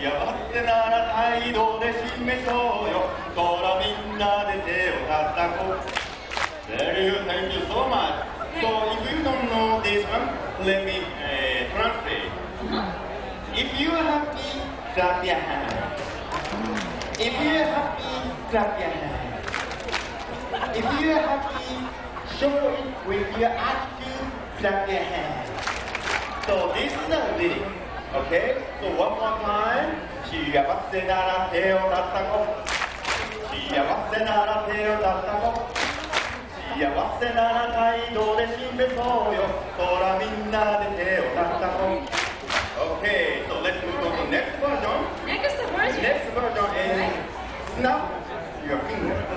せなら態度で示そうよ。ほらみんなで手を叩こう。Thank you so much. So if you don't know this one, let me translate. If you are happy, clap your hands. If you are happy, clap your hands. If you are happy, show it with your attitude, clap your hands. So this is the lyric. Okay? So one more time. 幸せなら手を叩こう。幸せなら手を叩こう。幸せなら態度で示そうよ。ほらみんなで手を叩こう。Okay, so let's move on to the next version. Next version. Next version is snap your finger.